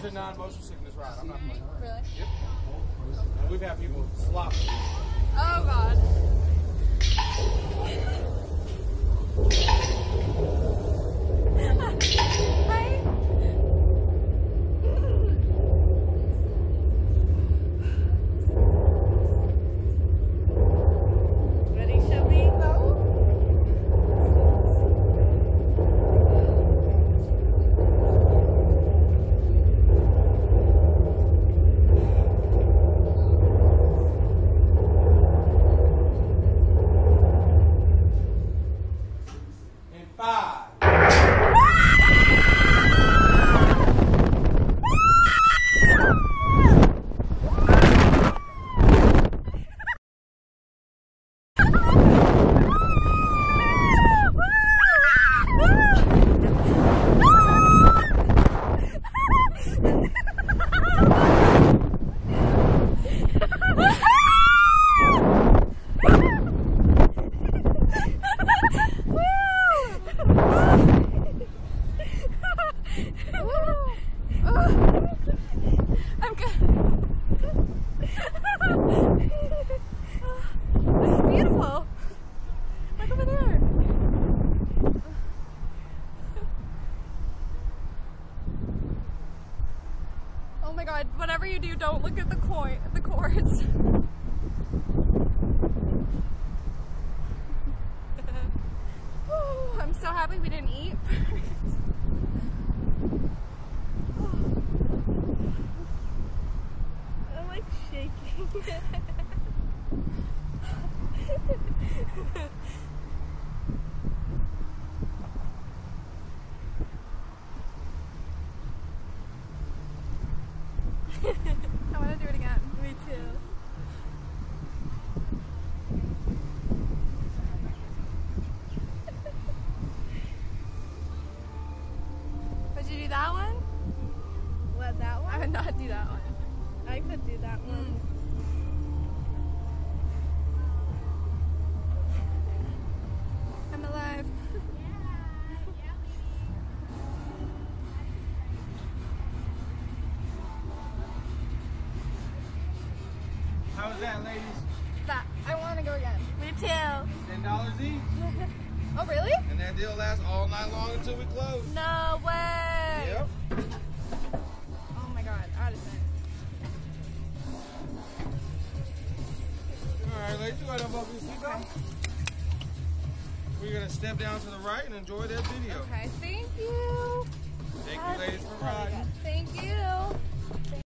a non-motion sickness ride. I'm not playing. Really? Yep. And we've had people slop. Oh God. Hi. Ready, Shelby? In 5. I'm good. This is beautiful. Look over there. Oh my God! Whatever you do, don't look at the cords. Whew, I'm so happy we didn't eat. I'm like shaking. I want to do it again. Me too. Would you do that one? What, that one? I would not do that one. I could do that one. I'm alive. How was that, ladies? That. I want to go again. Me too. $10 each. Oh, really? And that deal lasts all night long until we close. No way. Yep. Oh my God. Addison. Alright, ladies, you gotta unbuckle your seatbelt. We're gonna step down to the right and enjoy that video. Okay. Thank you. Thank you, ladies, for riding. Thank you.